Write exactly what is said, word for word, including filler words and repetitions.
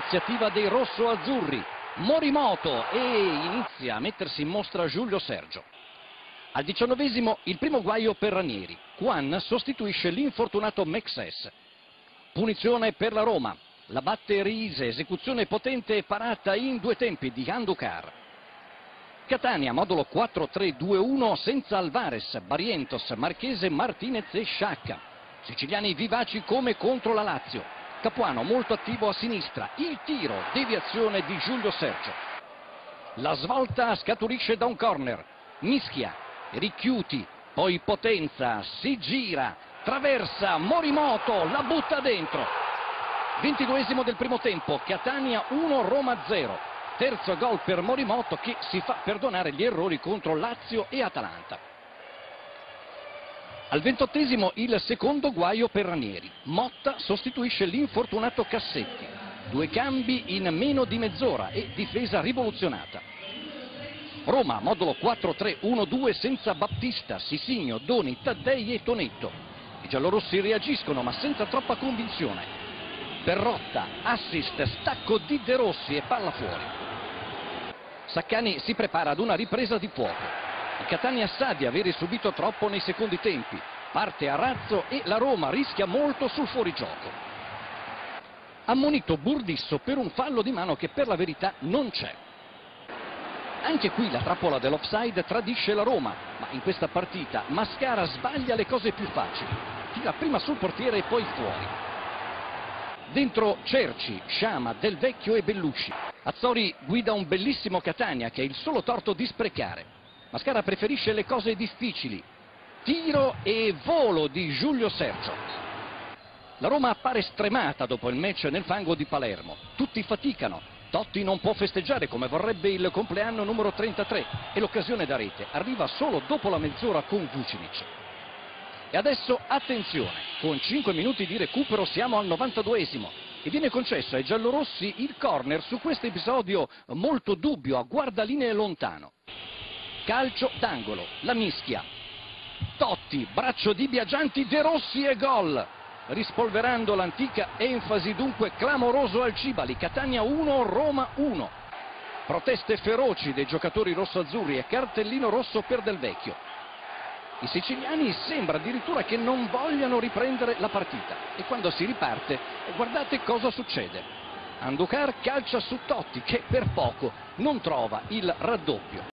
l'iniziativa dei rosso-azzurri. Morimoto, e inizia a mettersi in mostra Giulio Sergio. Al diciannovesimo il primo guaio per Ranieri. Juan sostituisce l'infortunato Mexes. Punizione per la Roma. La batte Riise, esecuzione potente e parata in due tempi di Andújar. Catania, modulo quattro tre due uno senza Alvarez, Barrientos, Marchese, Martinez e Sciacca. Siciliani vivaci come contro la Lazio. Capuano molto attivo a sinistra. Il tiro, deviazione di Giulio Sergio. La svolta scaturisce da un corner. Mischia, Ricchiuti, poi Potenza, si gira, traversa, Morimoto, la butta dentro. ventiduesimo del primo tempo, Catania uno, Roma zero. Terzo gol per Morimoto che si fa perdonare gli errori contro Lazio e Atalanta. Al ventottesimo il secondo guaio per Ranieri. Motta sostituisce l'infortunato Cassetti. Due cambi in meno di mezz'ora e difesa rivoluzionata. Roma, modulo quattro tre uno due senza Battista, Sisigno, Doni, Taddei e Tonetto. I giallorossi reagiscono ma senza troppa convinzione. Perrotta, assist, stacco di De Rossi e palla fuori. Saccani si prepara ad una ripresa di fuoco. Il Catania sa di avere subito troppo nei secondi tempi. Parte a razzo e la Roma rischia molto sul fuorigioco. Ammonito Burdisso per un fallo di mano che per la verità non c'è. Anche qui la trappola dell'offside tradisce la Roma, ma in questa partita Mascara sbaglia le cose più facili. Tira prima sul portiere e poi fuori. Dentro Cerci, Sciama, Del Vecchio e Bellusci. Azzori guida un bellissimo Catania che ha il solo torto di sprecare. Mascara preferisce le cose difficili. Tiro e volo di Giulio Sergio. La Roma appare stremata dopo il match nel fango di Palermo. Tutti faticano. Totti non può festeggiare come vorrebbe il compleanno numero trentatré e l'occasione da rete arriva solo dopo la mezz'ora con Vucinic. E adesso attenzione, con cinque minuti di recupero siamo al novantaduesimo e viene concesso ai giallorossi il corner su questo episodio molto dubbio, a guardalinee lontano. Calcio d'angolo, la mischia. Totti, braccio di Biagianti, De Rossi e gol. Rispolverando l'antica enfasi dunque clamoroso al Cibali. Catania uno, Roma uno. Proteste feroci dei giocatori rossoazzurri e cartellino rosso per Del Vecchio. I siciliani sembra addirittura che non vogliano riprendere la partita e quando si riparte guardate cosa succede. Andújar calcia su Totti che per poco non trova il raddoppio.